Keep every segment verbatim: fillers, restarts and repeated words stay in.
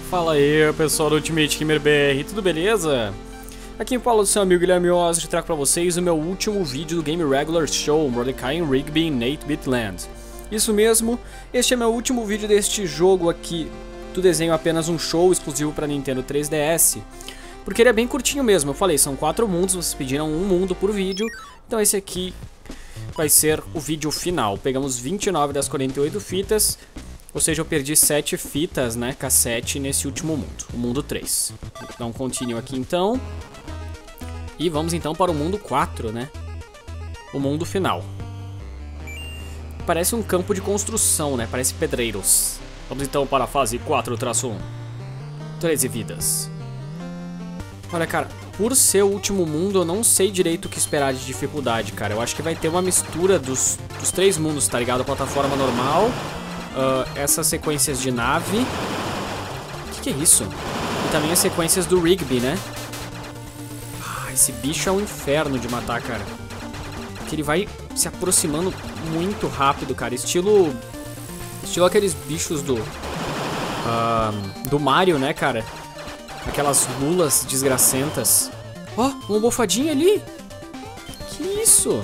Fala aí, pessoal do Ultimate Gamer B R, tudo beleza? Aqui em fala do seu amigo Guilherme Oz, eu trago pra vocês o meu último vídeo do Game Regular Show, Mordecai and Rigby in eight bit Land. Isso mesmo, este é meu último vídeo deste jogo aqui, do desenho apenas um show exclusivo para Nintendo três D S. Porque ele é bem curtinho mesmo, eu falei, são quatro mundos, vocês pediram um mundo por vídeo, então esse aqui vai ser o vídeo final. Pegamos vinte e nove das quarenta e oito fitas, ou seja, eu perdi sete fitas, né, cassete nesse último mundo, o mundo três. Vou dar um continue aqui então. E vamos então para o mundo quatro, né, o mundo final. Parece um campo de construção, né, parece pedreiros. Vamos então para a fase quatro traço um. treze vidas. Olha, cara, por ser o último mundo, eu não sei direito o que esperar de dificuldade, cara. Eu acho que vai ter uma mistura dos, dos três mundos, tá ligado? A plataforma normal, uh, essas sequências de nave. O que, que é isso? E também as sequências do Rigby, né? Ah, esse bicho é um inferno de matar, cara. Porque ele vai se aproximando muito rápido, cara. Estilo... Estilo aqueles bichos do... Uh, do Mario, né, cara? Aquelas lulas desgracentas. Ó, oh, uma bofadinha ali. Que isso?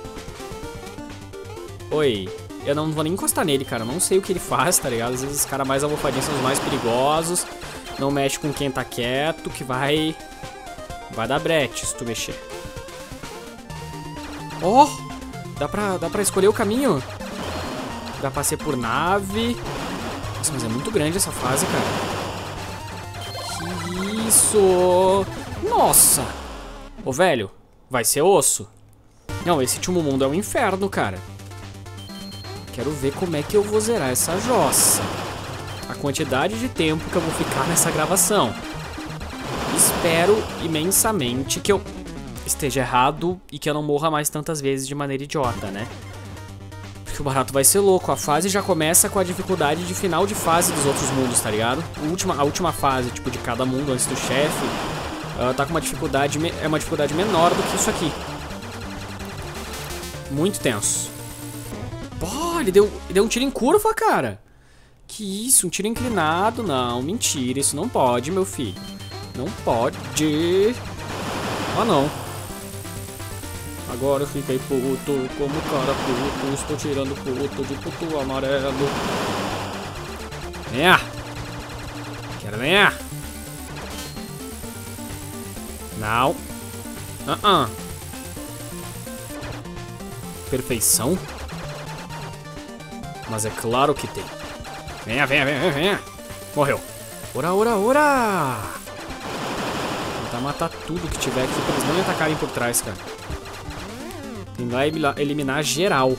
Oi. Eu não vou nem encostar nele, cara. Eu não sei o que ele faz, tá ligado? Às vezes os caras mais abofadinhos são os mais perigosos. Não mexe com quem tá quieto, que vai... Vai dar brete se tu mexer. Ó! Oh, dá pra, dá pra escolher o caminho. Dá pra ser por nave. Nossa, mas é muito grande essa fase, cara. Isso! Nossa! Ô, velho, vai ser osso. Não, esse último mundo é um inferno, cara. Quero ver como é que eu vou zerar essa jossa. A quantidade de tempo que eu vou ficar nessa gravação. Espero imensamente que eu esteja errado e que eu não morra mais tantas vezes de maneira idiota, né? Porque o barato vai ser louco. A fase já começa com a dificuldade de final de fase dos outros mundos, tá ligado? A última, a última fase, tipo, de cada mundo antes do chefe, uh, tá com uma dificuldade, é uma dificuldade menor do que isso aqui. Muito tenso. Pô, ele deu, ele deu um tiro em curva, cara. Que isso, um tiro inclinado? Não, mentira, isso não pode, meu filho. Não pode. Ah, não. Agora eu fiquei puto, como cara puto, estou tirando puto de puto amarelo. Venha! Quero venha! Não. Uh-uh. Perfeição? Mas é claro que tem. Venha, venha, venha, venha! Morreu. Ora, ora, ora! Vou tentar matar tudo que tiver aqui pra eles não me atacarem por trás, cara. Vai eliminar geral.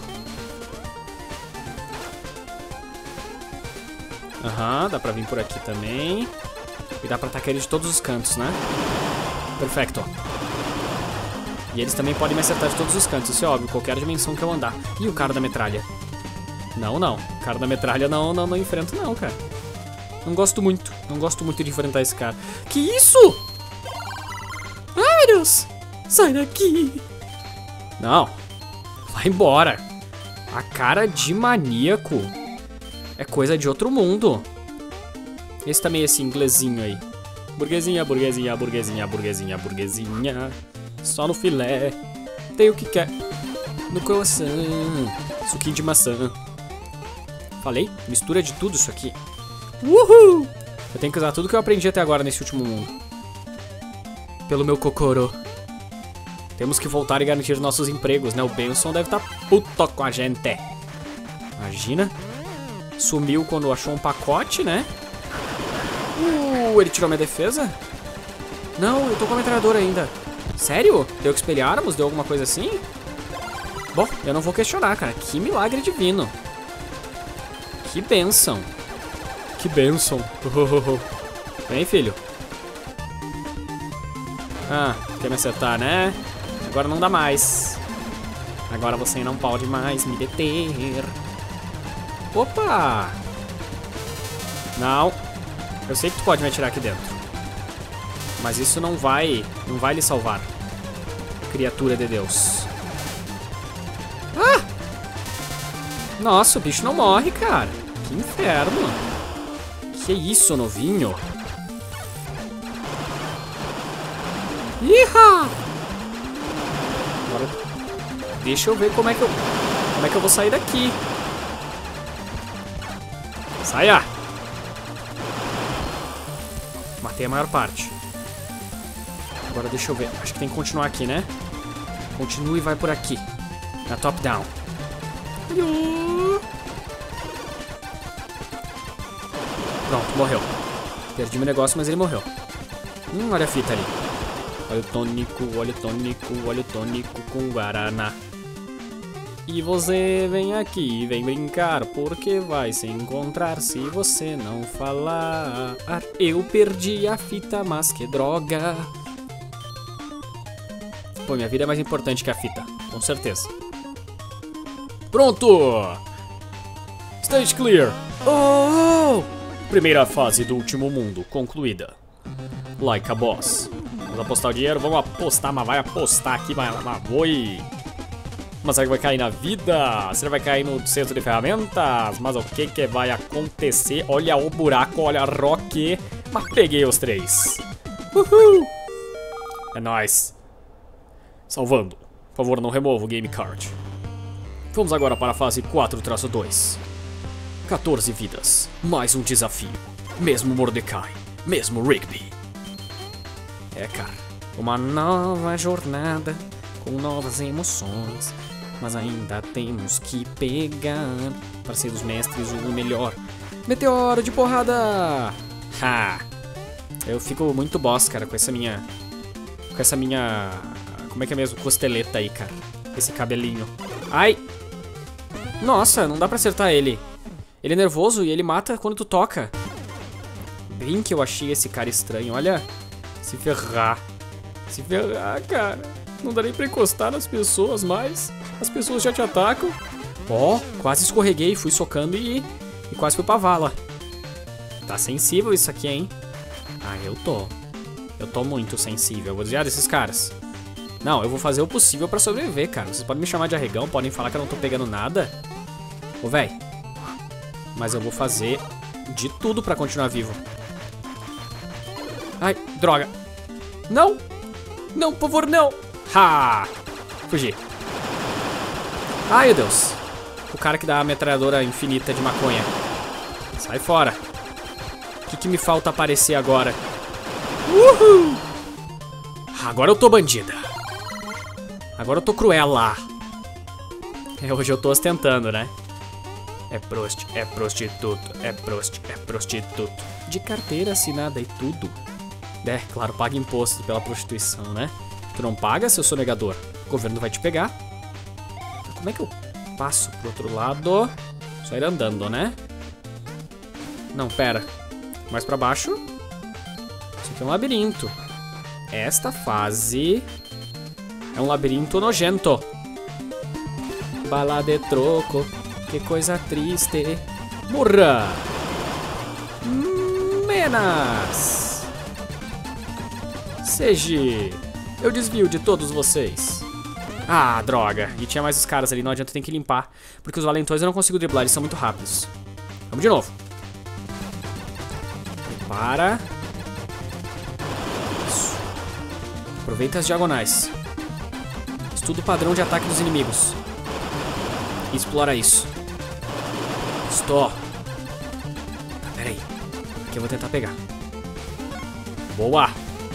Aham, uhum, dá pra vir por aqui também. E dá pra atacar ele de todos os cantos, né? Perfeito. E eles também podem me acertar de todos os cantos, isso é óbvio, qualquer dimensão que eu andar. E o cara da metralha? Não, não. O cara da metralha não, não, não enfrento não, cara. Não gosto muito. Não gosto muito de enfrentar esse cara. Que isso? Ai, meu Deus. Sai daqui. Não, vai embora. A cara de maníaco é coisa de outro mundo. Esse também é esse inglesinho aí. Burguesinha, burguesinha, burguesinha, burguesinha, burguesinha. Só no filé. Tem o que quer. No croissant. Suquinho de maçã. Falei? Mistura de tudo isso aqui. Uhul! Eu tenho que usar tudo que eu aprendi até agora nesse último mundo. Pelo meu cocorô. Temos que voltar e garantir nossos empregos, né? O Benson deve estar puto com a gente. Imagina. Sumiu quando achou um pacote, né? Uh, ele tirou minha defesa? Não, eu tô com a metralhadora ainda. Sério? Deu que espelharmos? Deu alguma coisa assim? Bom, eu não vou questionar, cara. Que milagre divino. Que benção. Que benção. Vem, filho. Ah, quer me acertar, né? Agora não dá mais. Agora você não pode mais me deter. Opa! Não. Eu sei que tu pode me atirar aqui dentro. Mas isso não vai... Não vai lhe salvar. Criatura de Deus. Ah! Nossa, o bicho não morre, cara. Que inferno. Que isso, novinho? Iha! Agora, deixa eu ver como é que eu, como é que eu vou sair daqui. Saia! Matei a maior parte. Agora deixa eu ver. Acho que tem que continuar aqui, né? Continua e vai por aqui. Na top down. Pronto, morreu. Perdi meu negócio, mas ele morreu. Hum, olha a fita ali. Olha o tônico, olha o tônico, olha o tônico com guaraná. E você vem aqui, vem brincar, porque vai se encontrar se você não falar. Eu perdi a fita, mas que droga. Pô, minha vida é mais importante que a fita, com certeza. Pronto! Stage clear! Oh! Primeira fase do último mundo concluída. Like a boss. Vamos apostar o dinheiro? Vamos apostar, mas vai apostar aqui, mas, mas foi. Mas será que vai cair na vida? Será que vai cair no centro de ferramentas? Mas o que que vai acontecer? Olha o buraco, olha a rock. Mas peguei os três. Uhul! É nóis. Salvando. Por favor, não remova o game card. Vamos agora para a fase quatro traço dois. quatorze vidas. Mais um desafio. Mesmo Mordecai. Mesmo Rigby. É, cara. Uma nova jornada com novas emoções. Mas ainda temos que pegar para ser os mestres o melhor. Meteoro de porrada! Ha! Eu fico muito boss, cara, com essa minha... Com essa minha... Como é que é mesmo? Costeleta aí, cara. Esse cabelinho. Ai! Nossa, não dá pra acertar ele. Ele é nervoso e ele mata quando tu toca. Bem que eu achei esse cara estranho, olha. Se ferrar. Se ferrar, cara. Não dá nem pra encostar nas pessoas mais. As pessoas já te atacam. Ó, oh, quase escorreguei, fui socando e, e quase fui pra vala. Tá sensível isso aqui, hein? Ah, eu tô. Eu tô muito sensível. Eu vou desviar desses caras. Não, eu vou fazer o possível pra sobreviver, cara. Vocês podem me chamar de arregão, podem falar que eu não tô pegando nada. Ô, véi. Mas eu vou fazer de tudo pra continuar vivo. Ai, droga. Não! Não, por favor, não! Ha! Fugi. Ai, meu Deus. O cara que dá a metralhadora infinita de maconha. Sai fora. O que, que me falta aparecer agora? Uhul! Agora eu tô bandida. Agora eu tô cruela. É, hoje eu tô ostentando, né? É prosti, é prostituto, é prosti, é prostituto. De carteira assinada e tudo. É, claro, paga imposto pela prostituição, né? Tu não paga, seu sonegador. O governo vai te pegar. Como é que eu passo pro outro lado? Só ir andando, né? Não, pera. Mais pra baixo. Isso aqui é um labirinto. Esta fase é um labirinto nojento. Bala de troco. Que coisa triste. Murra! Menas! Seja, eu desvio de todos vocês. Ah, droga. E tinha mais os caras ali, não adianta, tem que limpar. Porque os valentões eu não consigo driblar, eles são muito rápidos. Vamos de novo. Para. Isso. Aproveita as diagonais. Estuda o padrão de ataque dos inimigos. E explora isso. Estou. Pera aí. Aqui eu vou tentar pegar. Boa.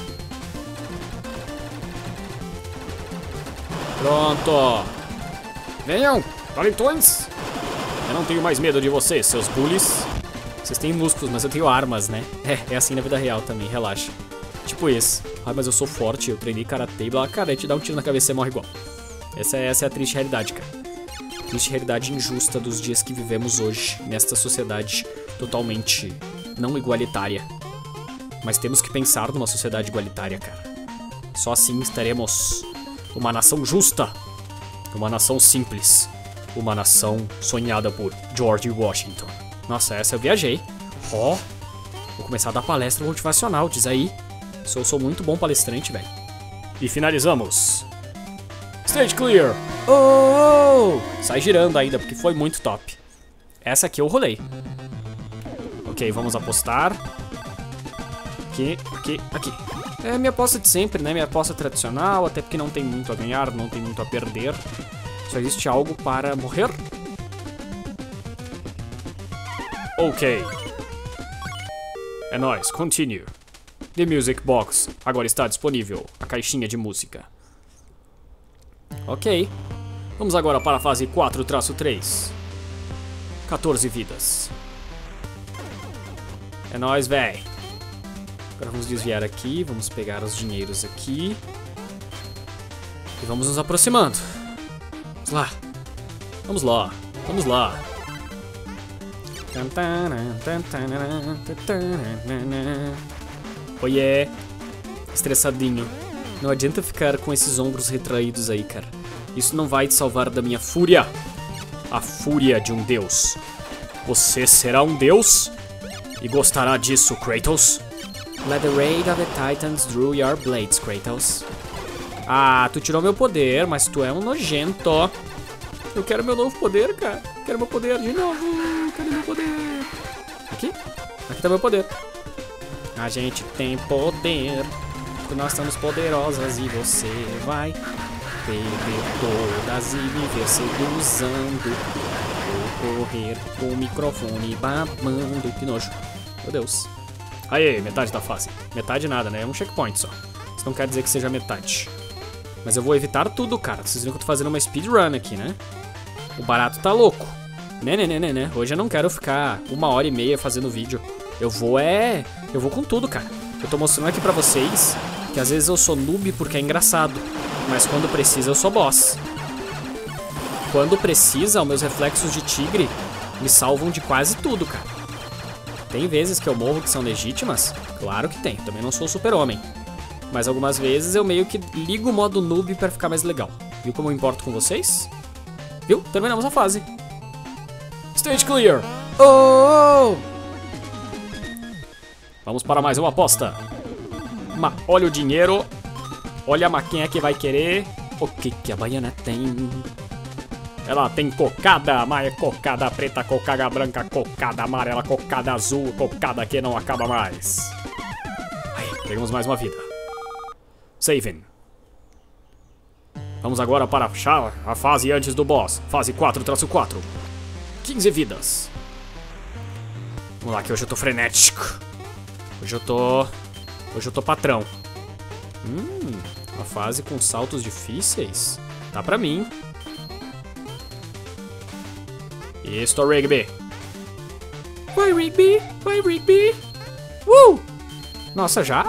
Pronto. Venham, valentões. Eu não tenho mais medo de vocês, seus bullies. Vocês têm músculos, mas eu tenho armas, né? É, é assim na vida real também, relaxa. Tipo esse. Ah, mas eu sou forte, eu treinei karatê e blá. Cara, aí te dá um tiro na cabeça e você morre igual. Essa é, essa é a triste realidade, cara. Triste realidade injusta dos dias que vivemos hoje, nesta sociedade totalmente não igualitária. Mas temos que pensar numa sociedade igualitária, cara. Só assim estaremos uma nação justa, uma nação simples, uma nação sonhada por George Washington. Nossa, essa eu viajei. Ó, oh, vou começar a dar palestra motivacional, diz aí. Eu sou muito bom palestrante, velho. E finalizamos. Stage clear. Oh, oh! Sai girando ainda, porque foi muito top. Essa aqui eu rolei. Ok, vamos apostar. Aqui, aqui, aqui. É minha aposta de sempre, né? Minha aposta tradicional, até porque não tem muito a ganhar, não tem muito a perder. Só existe algo para morrer. Ok. É nóis, continue. The Music Box agora está disponível, a caixinha de música. Ok. Vamos agora para a fase quatro traço três. quatorze vidas. É nóis, véi. Agora vamos desviar aqui, vamos pegar os dinheiros aqui. E vamos nos aproximando. Vamos lá. Vamos lá. Vamos lá. Oiê. Estressadinho. Não adianta ficar com esses ombros retraídos aí, cara. Isso não vai te salvar da minha fúria. A fúria de um deus. Você será um deus? E gostará disso, Kratos? Let the raid of the Titans draw your blades, Kratos. Ah, tu tirou meu poder, mas tu é um nojento. Eu quero meu novo poder, cara. Quero meu poder de novo. Cadê meu poder? Aqui? Aqui tá meu poder. A gente tem poder. Nós somos poderosas e você vai perder todas e viver seduzando. Vou correr com o microfone babando. Que nojo. Meu Deus. Aê, metade da fase. Metade nada, né? É um checkpoint só. Isso não quer dizer que seja metade. Mas eu vou evitar tudo, cara. Vocês viram que eu tô fazendo uma speedrun aqui, né? O barato tá louco. Né, né, né, né, né. Hoje eu não quero ficar uma hora e meia fazendo vídeo. Eu vou é... Eu vou com tudo, cara. Eu tô mostrando aqui pra vocês que às vezes eu sou noob porque é engraçado. Mas quando precisa eu sou boss. Quando precisa, os meus reflexos de tigre me salvam de quase tudo, cara. Tem vezes que eu morro que são legítimas? Claro que tem. Também não sou super-homem. Mas algumas vezes eu meio que ligo o modo noob pra ficar mais legal. Viu como eu importo com vocês? Viu? Terminamos a fase. Stage clear. Oh! Vamos para mais uma aposta. Ma olha o dinheiro. Olha a quem é que vai querer. O que que a baiana tem? Ela tem cocada, mas é cocada preta, cocada branca, cocada amarela, cocada azul, cocada que não acaba mais. Aí, pegamos mais uma vida. Saving. Vamos agora para a fase antes do boss. Fase quatro traço quatro. quinze vidas. Vamos lá, que hoje eu tô frenético. Hoje eu tô... Hoje eu tô patrão. Hum, uma fase com saltos difíceis. Tá pra mim. Isso, Rigby. Vai, Rigby. Vai, Rigby. Uh! Nossa, já?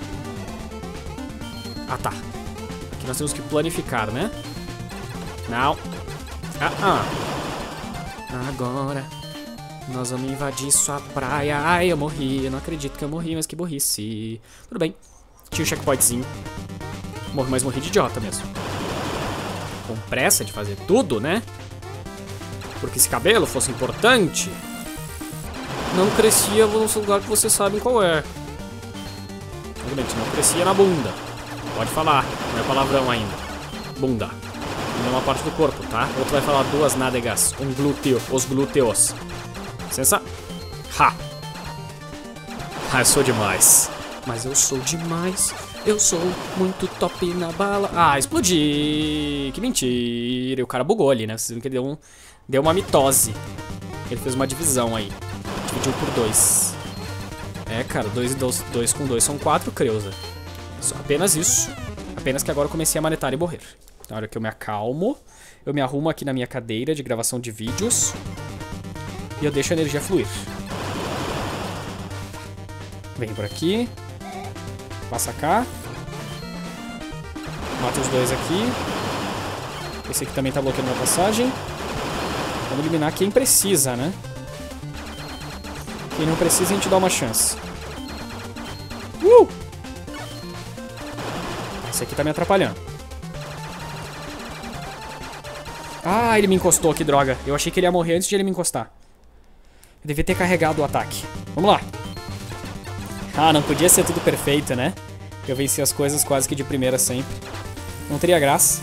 Ah, tá. Aqui nós temos que planificar, né? Não. Ah, ah. Agora nós vamos invadir sua praia. Ai, eu morri. Eu não acredito que eu morri, mas que burrice. Tudo bem. Tinha um checkpointzinho. Morri, mas morri de idiota mesmo. Com pressa de fazer tudo, né? Porque se cabelo fosse importante, não crescia no lugar que vocês sabem qual é. Realmente, não crescia na bunda. Pode falar, não é palavrão ainda. Bunda. Não é uma parte do corpo, tá? Outro vai falar duas nádegas. Um glúteo, os glúteos. Sensa... Ha! Ah, eu sou demais. Mas eu sou demais. Eu sou muito top na bala. Ah, explodi! Que mentira. O cara bugou ali, né? Vocês viram que ele deu um... Deu uma mitose. Ele fez uma divisão aí. Dividiu por dois. É, cara, dois e dois, dois com dois são quatro, Creuza. Só apenas isso. Apenas que agora eu comecei a manetar e morrer. Na hora que eu me acalmo, eu me arrumo aqui na minha cadeira de gravação de vídeos. E eu deixo a energia fluir. Vem por aqui. Passa cá. Mata os dois aqui. Esse aqui também tá bloqueando a passagem. Vamos eliminar quem precisa, né? Quem não precisa, a gente dá uma chance. Uh! Esse aqui tá me atrapalhando. Ah, ele me encostou, que droga. Eu achei que ele ia morrer antes de ele me encostar. Eu devia ter carregado o ataque. Vamos lá. Ah, não podia ser tudo perfeito, né? Eu venci as coisas quase que de primeira sempre. Não teria graça.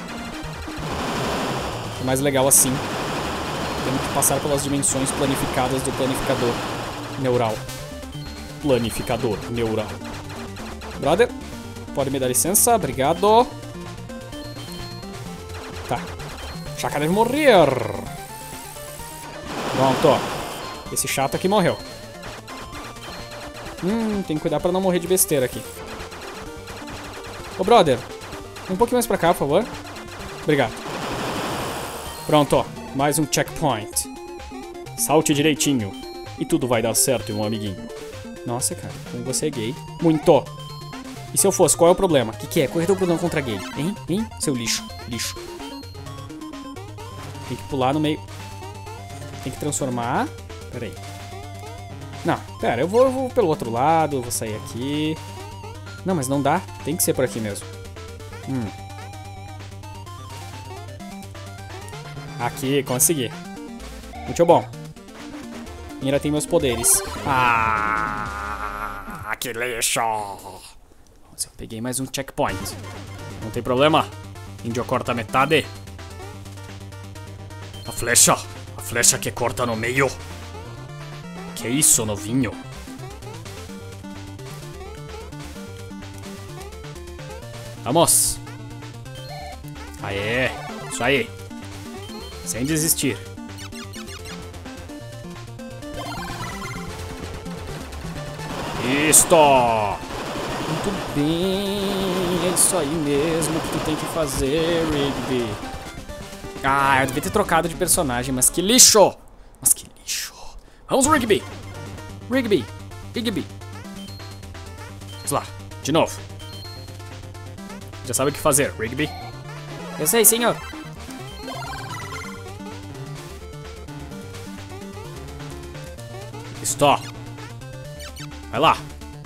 É mais legal assim. Temos que passar pelas dimensões planificadas do planificador neural. Planificador neural. Brother, pode me dar licença? Obrigado. Tá. Chaka deve morrer. Pronto. Esse chato aqui morreu. Hum, tem que cuidar pra não morrer de besteira aqui. Ô, brother. Um pouquinho mais pra cá, por favor. Obrigado. Pronto. Mais um checkpoint. Salte direitinho. E tudo vai dar certo, meu amiguinho. Nossa, cara. Como você é gay. Muito. E se eu fosse, qual é o problema? O que, que é? Qual é o problema contra gay? Hein? Hein? Seu lixo. Lixo. Tem que pular no meio. Tem que transformar. Pera aí. Não, pera. Eu vou, eu vou pelo outro lado. Eu vou sair aqui. Não, mas não dá. Tem que ser por aqui mesmo. Hum. Aqui, consegui. Muito bom. E ainda tem meus poderes. Ah, que lixo. Nossa, eu peguei mais um checkpoint. Não tem problema. Índio corta metade. A flecha. A flecha que corta no meio. Que isso, novinho? Vamos. Aê. Isso aí. Sem desistir. Isto! Muito bem. É isso aí mesmo que tu tem que fazer, Rigby. Ah, eu devia ter trocado de personagem, mas que lixo! Mas que lixo. Vamos, Rigby! Rigby! Rigby! Vamos lá, de novo. Já sabe o que fazer, Rigby? Eu sei, senhor. Stop. Vai lá.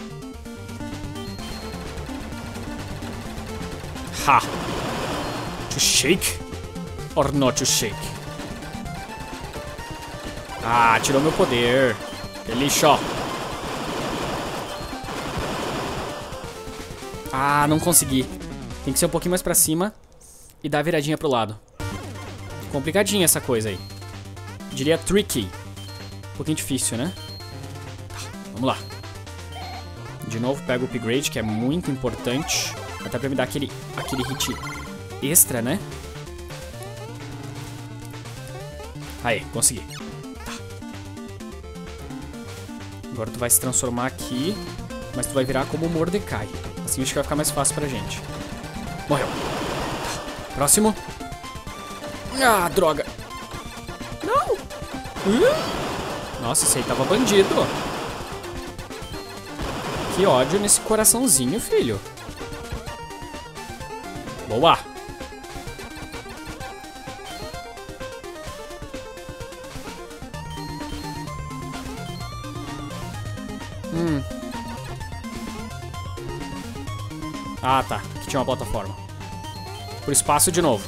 Ha. To shake or not to shake? Ah, tirou meu poder. Que lixo. Ah, não consegui. Tem que ser um pouquinho mais pra cima e dar a viradinha pro lado. Complicadinha essa coisa aí. Diria tricky. Um pouquinho difícil, né? Vamos lá. De novo, pego o upgrade, que é muito importante. Até pra me dar aquele, aquele hit extra, né? Aí, consegui. Tá. Agora tu vai se transformar aqui, mas tu vai virar como o Mordecai. Assim acho que vai ficar mais fácil pra gente. Morreu. Tá. Próximo. Ah, droga. Não. Uh. Nossa, esse aí tava bandido. Que ódio nesse coraçãozinho, filho. Boa. Hum. Ah, tá. Aqui tinha uma plataforma. Por espaço de novo.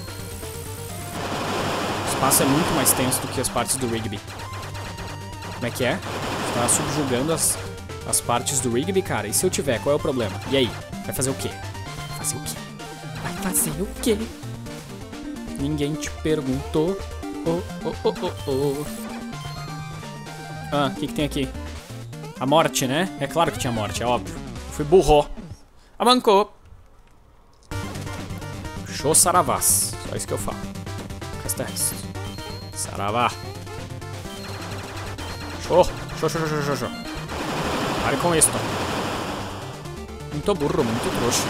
O espaço é muito mais tenso do que as partes do Rigby. Como é que é? Você tá subjugando as... as partes do Rigby, cara. E se eu tiver, qual é o problema? E aí? Vai fazer o quê? Vai fazer o quê? Vai fazer o quê? Ninguém te perguntou. Oh, oh, oh, oh, oh. Ah, o que que tem aqui? A morte, né? É claro que tinha morte, é óbvio. Fui burro. Amancou. Show saravás. Só isso que eu falo. O resto é resto. Saravá. Show. Show, show, show, show, show. Pare com isso. Muito burro, muito trouxa.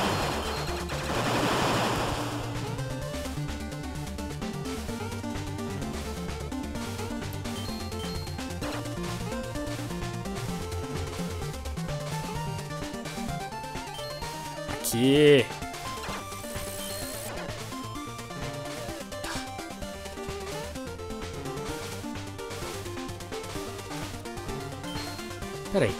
Aqui. Peraí.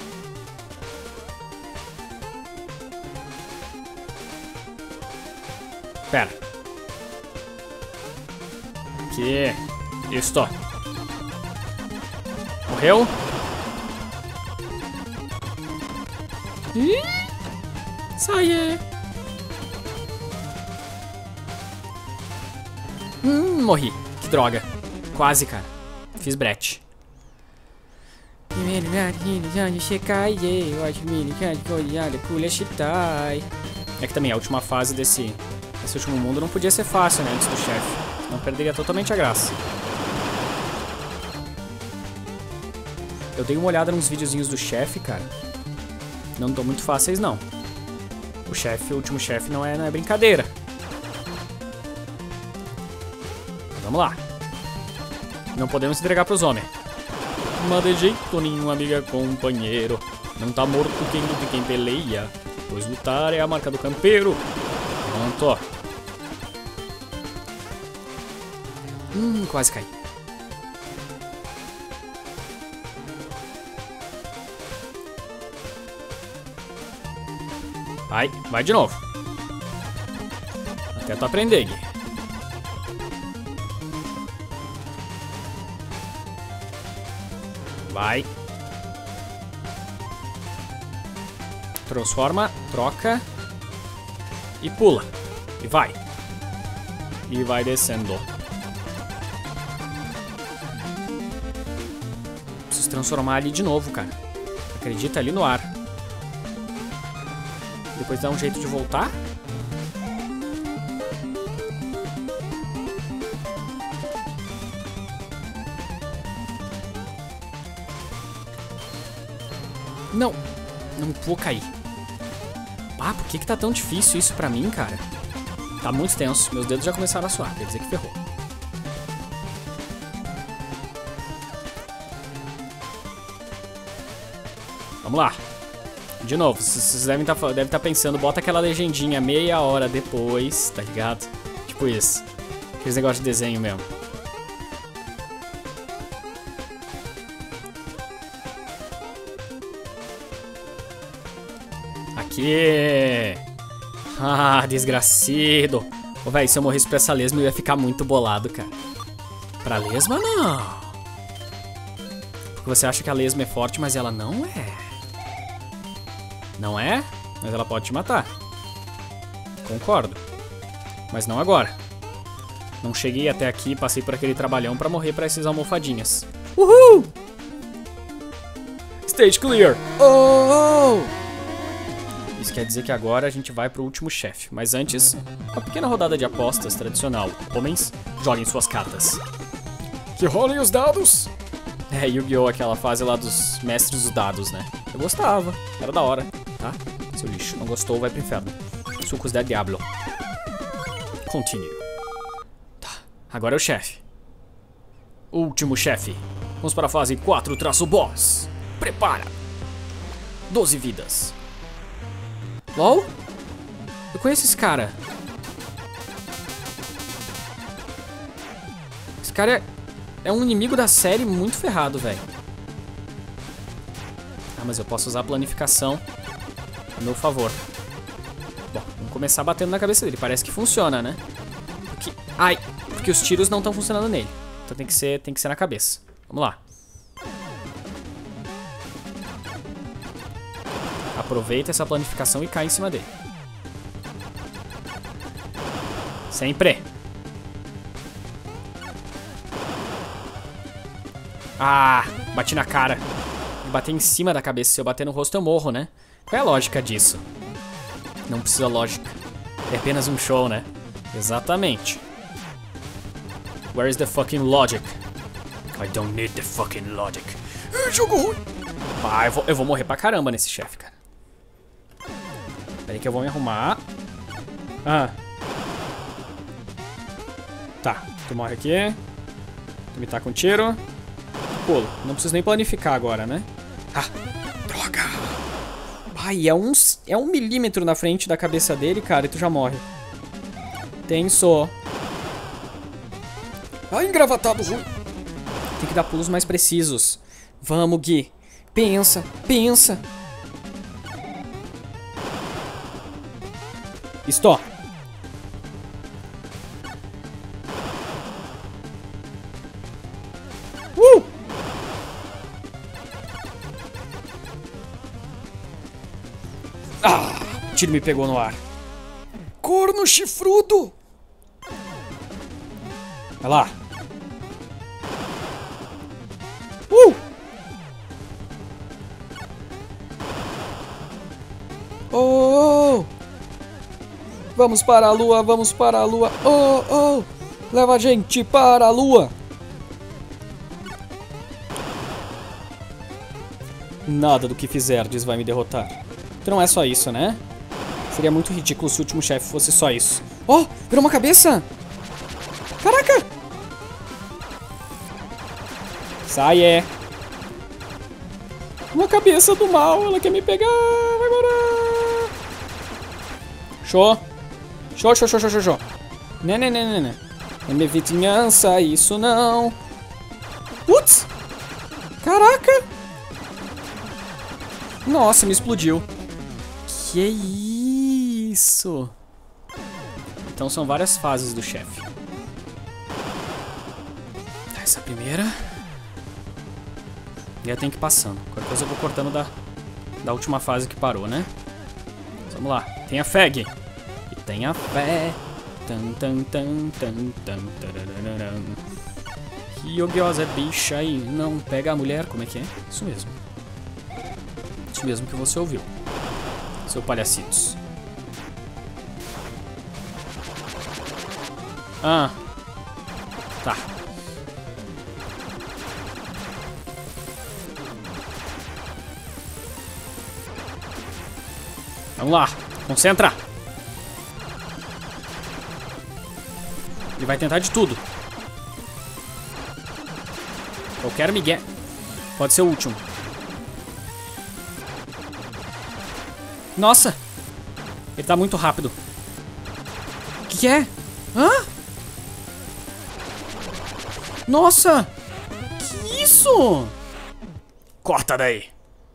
Pera. Aqui. Isto. Morreu? Ih! Sai! Hum, morri. Que droga. Quase, cara. Fiz brete. É que também a última fase desse, desse último mundo não podia ser fácil, né? Antes do chefe. Não perderia totalmente a graça. Eu dei uma olhada nos videozinhos do chefe, cara. Não estão muito fáceis, não. O chefe, o último chefe não é, não é brincadeira. Vamos lá. Não podemos entregar pros homens. Mas de jeito nenhum, amiga, companheiro. Não tá morto quem luta e quem peleia. Pois lutar é a marca do campeiro. Pronto, ó. Hum, quase caí. Vai, vai de novo. Até tu aprender, Gui. Vai. Transforma, troca. E pula. E vai. E vai descendo. Preciso transformar ali de novo, cara. Acredita, ali no ar. Depois dá um jeito de voltar. Não. Não vou cair. Ah, por que que tá tão difícil isso pra mim, cara? Tá muito tenso. Meus dedos já começaram a suar. Quer dizer que ferrou. Vamos lá. De novo, vocês devem estar devem tá pensando, bota aquela legendinha meia hora depois, tá ligado? Tipo isso. Aqueles negócios de desenho mesmo. Aqui! Ah, desgracido! Ô, véi, se eu morresse pra essa lesma, eu ia ficar muito bolado, cara. Pra lesma, não! Porque você acha que a lesma é forte, mas ela não é. Não é? Mas ela pode te matar. Concordo. Mas não agora. Não cheguei até aqui e passei por aquele trabalhão pra morrer pra esses almofadinhas. Uhul! Stage clear! Oh! Isso quer dizer que agora a gente vai pro último chefe. Mas antes, uma pequena rodada de apostas tradicional. Homens, joguem suas cartas. Que rolem os dados! É, Yu-Gi-Oh! Aquela fase lá dos mestres dos dados, né? Eu gostava, era da hora. Tá? Seu lixo. Não gostou, vai pro inferno. Sucos da Diablo. Continue. Tá. Agora é o chefe. Último chefe. Vamos para a fase quatro traço boss. Prepara. doze vidas. LOL? Eu conheço esse cara. Esse cara é, é um inimigo da série muito ferrado, velho. Ah, mas eu posso usar a planificação a meu favor. Bom, vamos começar batendo na cabeça dele. Parece que funciona, né? Porque... Ai, porque os tiros não estão funcionando nele. Então tem que ser, tem que ser na cabeça. Vamos lá. Aproveita essa planificação e cai em cima dele. Sempre. Ah, bati na cara. Bater em cima da cabeça. Se eu bater no rosto eu morro, né? Qual é a lógica disso? Não precisa lógica. É apenas um show, né? Exatamente. Where is the fucking logic? I don't need the fucking logic. Jogo ruim. Ah, eu vou, eu vou morrer pra caramba nesse chefe, cara. Peraí que eu vou me arrumar. Ah. Tá, tu morre aqui. Tu me tá com tiro. Pulo. Não preciso nem planificar agora, né? Ah, droga. Ai, é, uns, é um milímetro na frente da cabeça dele, cara, e tu já morre. Tenso. Ai, engravatado ruim. Tem que dar pulos mais precisos. Vamos, Gui. Pensa, pensa. Estou. Uh! Ah! O tiro me pegou no ar. Corno chifrudo! Vai lá. Uh! Vamos para a lua, vamos para a lua. Oh, oh, leva a gente para a lua. Nada do que fizerdes vai me derrotar. Então não é só isso, né? Seria muito ridículo se o último chefe fosse só isso. Oh, virou uma cabeça! Caraca! Sai, é! Uma cabeça do mal, ela quer me pegar! Vai embora! Show! Show, show, show, show, show, show! Né, né, né, né, né. É minha vizinhança, isso não! Putz! Caraca! Nossa, me explodiu. Que isso? Então são várias fases do chefe. Essa primeira. E eu tenho que ir passando. Qualquer coisa eu vou cortando da, da última fase que parou, né? Vamos lá. Tenha fé, Gui. E tenha fé. Tan, tan, tan, tan, tan, tarararam. Que odiosa bicha aí. Não pega a mulher. Como é que é? Isso mesmo. Isso mesmo que você ouviu. Seu palhacitos. Ah. Tá. Vamos lá. Concentra. Ele vai tentar de tudo. Qualquer migué. Pode ser o último. Nossa! Ele tá muito rápido. O que, que é? Hã? Nossa! Que isso? Corta daí.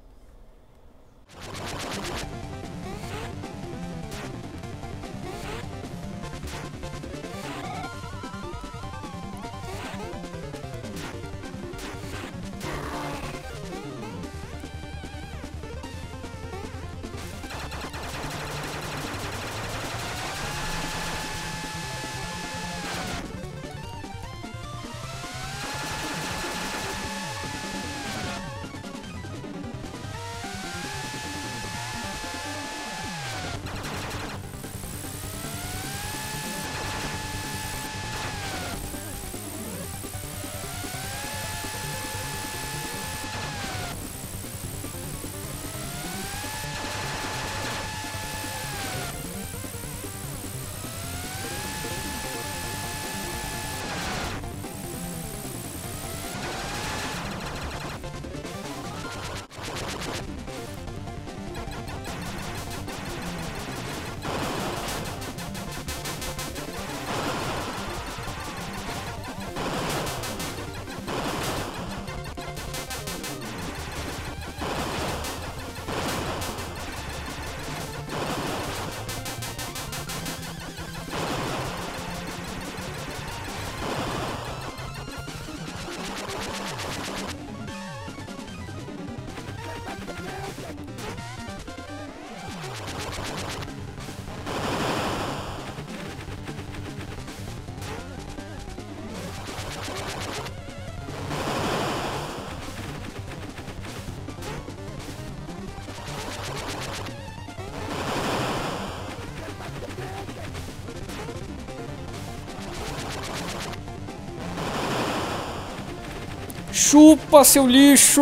Chupa, seu lixo!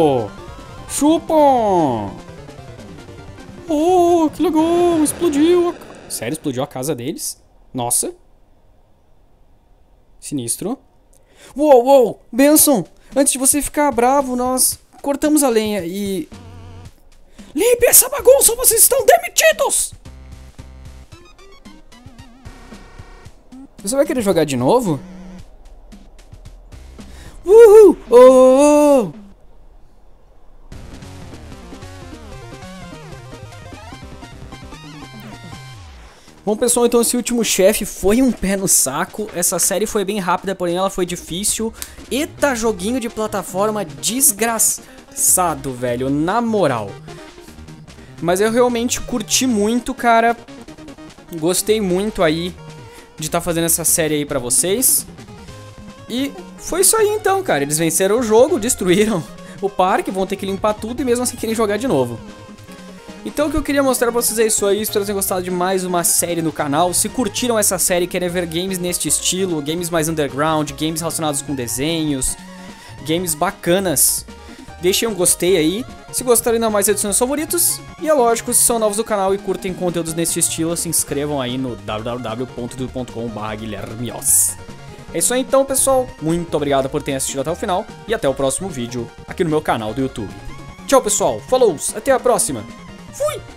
Chupa! Oh, que legal! Explodiu! A... Sério, explodiu a casa deles? Nossa! Sinistro. Uou, uou! Benson! Antes de você ficar bravo, nós cortamos a lenha e... Limpe essa bagunça! Vocês estão demitidos! Você vai querer jogar de novo? Uhul! Oh, oh, oh. Bom, pessoal, então esse último chefe foi um pé no saco. Essa série foi bem rápida, porém ela foi difícil. Eita, joguinho de plataforma desgraçado, velho, na moral. Mas eu realmente curti muito, cara. Gostei muito aí de estar fazendo essa série aí pra vocês. E foi isso aí então, cara. Eles venceram o jogo, destruíram o parque, vão ter que limpar tudo e mesmo assim querem jogar de novo. Então o que eu queria mostrar pra vocês é isso aí, espero que tenham gostado de mais uma série no canal. Se curtiram essa série e querem ver games neste estilo, games mais underground, games relacionados com desenhos, games bacanas, deixem um gostei aí. Se gostarem, dá mais edições favoritos. E é lógico, se são novos do canal e curtem conteúdos neste estilo, se inscrevam aí no w w w ponto youtube ponto com barra guilhermios. É isso aí então, pessoal. Muito obrigado por terem assistido até o final e até o próximo vídeo aqui no meu canal do YouTube. Tchau, pessoal. Falou, até a próxima. Fui!